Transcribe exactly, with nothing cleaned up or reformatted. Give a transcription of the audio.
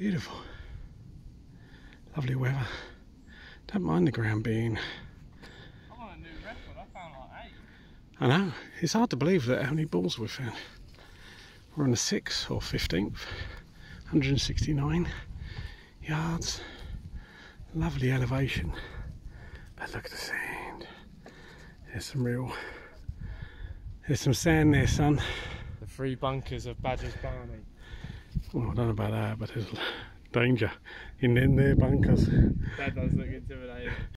Beautiful. Lovely weather. Don't mind the ground being... I'm on a new record, I found like eight. I know, it's hard to believe that how many balls we've found. We're on the sixth or fifteenth, one hundred sixty-nine yards. Lovely elevation. But look at the sand. There's some real... There's some sand there, son. The three bunkers of Badger's Barney. Well, I don't know about that, but there's danger in them there bunkers. That does look intimidating.